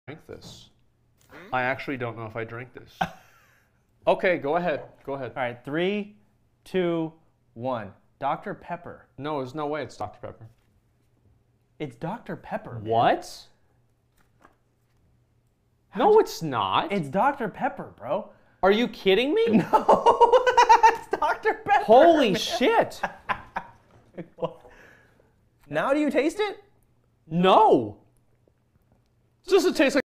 drink this. I actually don't know if I drink this. Okay, go ahead. Go ahead. All right, 3, 2, 1. Dr. Pepper. No, there's no way it's Dr. Pepper. It's Dr. Pepper, man. What? No, it's not. It's Dr. Pepper, bro. Are you kidding me? No, it's Dr. Pepper. Holy shit. Now do you taste it? No. Does it taste like